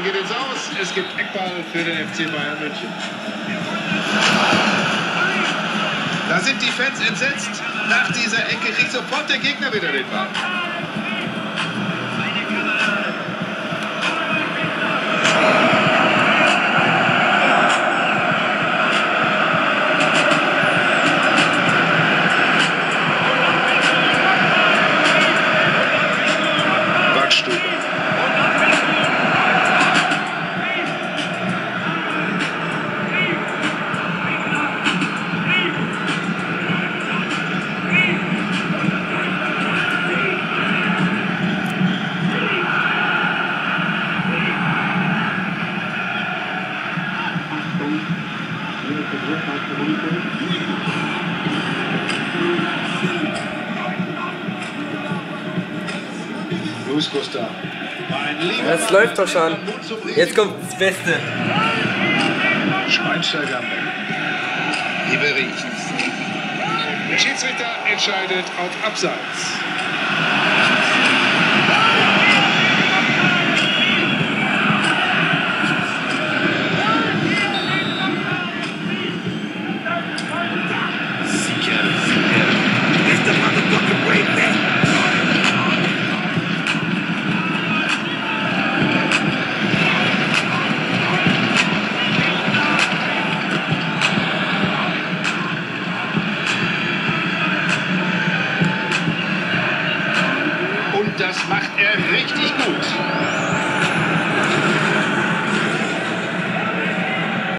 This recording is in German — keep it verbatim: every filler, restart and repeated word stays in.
Man geht ins Aus. Es gibt Eckball für den F C Bayern München. Da sind die Fans entsetzt. Nach dieser Ecke kriegt sofort der Gegner wieder den Ball. Luis Costa. Das läuft doch schon. Jetzt kommt das Beste. Schweinsteiger. Ribery. Der Schiedsrichter entscheidet auf Abseits.